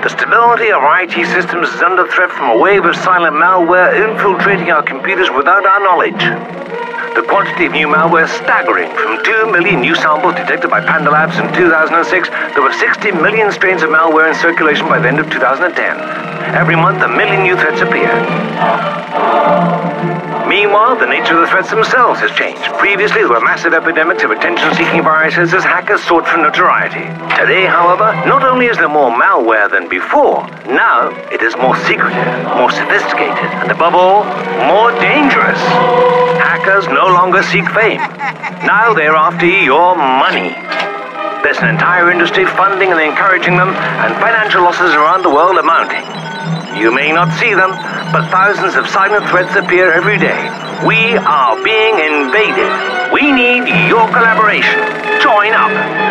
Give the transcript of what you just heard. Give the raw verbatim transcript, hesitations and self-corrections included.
The stability of our I T systems is under threat from a wave of silent malware infiltrating our computers without our knowledge. The quantity of new malware is staggering. From two million new samples detected by Panda Labs in two thousand six, there were sixty million strains of malware in circulation by the end of two thousand ten. Every month, a million new threats appear. Meanwhile, the nature of the threats themselves has changed. Previously, there were massive epidemics of attention-seeking viruses as hackers sought for notoriety. Today, however, not only is there more malware than before, now it is more secretive, more sophisticated, and above all, more dangerous. Hackers no longer seek fame. Now they're after your money. There's an entire industry funding and encouraging them, and financial losses around the world are mounting. You may not see them, but thousands of silent threats appear every day. We are being invaded. We need your collaboration. Join up.